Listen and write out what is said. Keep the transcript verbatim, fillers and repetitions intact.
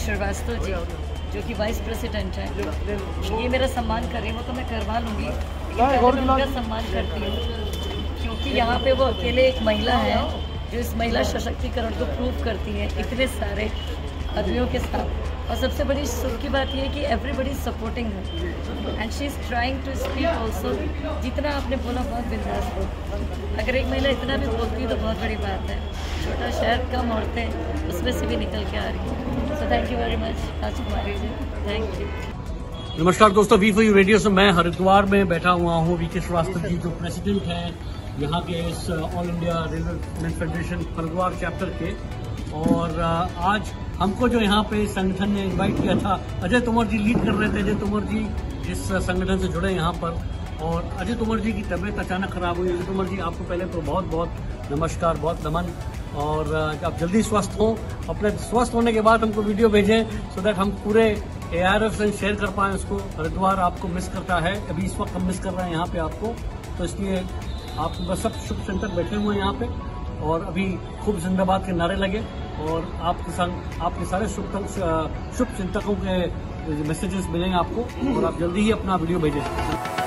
श्रीवास्तव जी जो कि vice president है, ये मेरा सम्मान कर रही है, वो तो मैं करवा लूँगी, लेकिन मैं उनका सम्मान करती हूँ क्योंकि यहाँ पे वो अकेले एक महिला है जो इस महिला सशक्तिकरण को प्रूव करती है इतने सारे आदमियों के साथ। और सबसे बड़ी सुख की बात यह है कि एवरीबडी सपोर्टिंग है and she is trying to speak also. जितना आपने बोला बहुत बिंदास हो, अगर एक महिला इतना भी बोलती है तो बहुत बड़ी बात है। छोटा शहर कम औरतें उसमें से भी निकल के आ रही हैं। So thank you very much Rajkumari ji, thank you. नमस्कार दोस्तों, वी फॉर यू रेडियो से मैं हरिद्वार में बैठा हुआ हूँ। वी के श्रीवास्तव जी जो प्रेसिडेंट हैं यहाँ के इस all India railway women federation Haridwar chapter के, और आज हमको जो यहाँ पे संगठन ने इनवाइट किया था, अजय तोमर जी लीड कर रहे थे। अजय तोमर जी इस संगठन से जुड़े यहाँ पर, और अजय तोमर जी की तबीयत अचानक खराब हुई। अजय तोमर जी आपको पहले तो बहुत बहुत नमस्कार, बहुत नमन, और आप जल्दी स्वस्थ हों। अपने स्वस्थ होने के बाद हमको वीडियो भेजें सो दैट हम पूरे ए आर एफ से शेयर कर पाएँ उसको। हरिद्वार आपको मिस करता है, अभी इस वक्त हम मिस कर रहे हैं यहाँ पे आपको, तो इसलिए आप बस सब शुभ चिंतक बैठे हुए हैं यहाँ पे, और अभी खूब जिंदाबाद के नारे लगे, और आपके संग आपके सारे शुभ शुभ चिंतकों के मैसेजेस मिलेंगे आपको, और आप जल्दी ही अपना वीडियो भेजें।